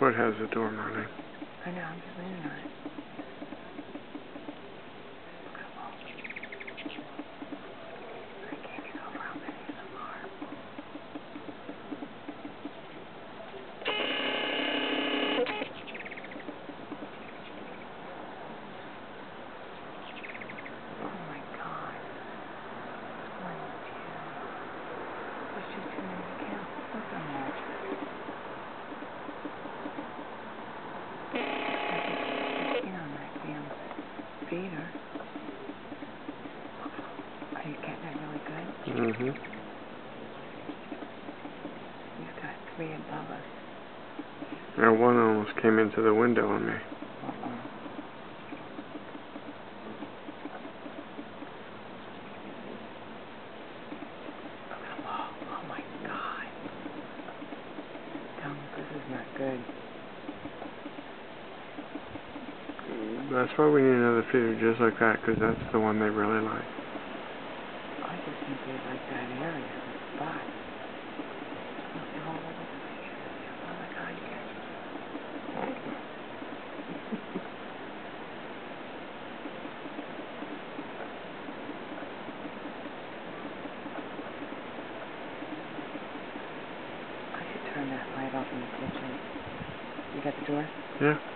foot has the door, Marlene. I know, I'm just leaning on it. I can't get over how many of them are. Oh my God. 1, 2. There's just too many to count. Look at them all. Feeder. Are you getting it really good? Mm-hmm. You've got 3 above us. Now one almost came into the window on me. Oh my God. Thomas, this is not good. That's why we need another feeder just like that, because that's the one they really like. I just think they like that area, the spot. They're all over the place. Oh my God, you guys. I should turn that light off in the kitchen. You got the door? Yeah.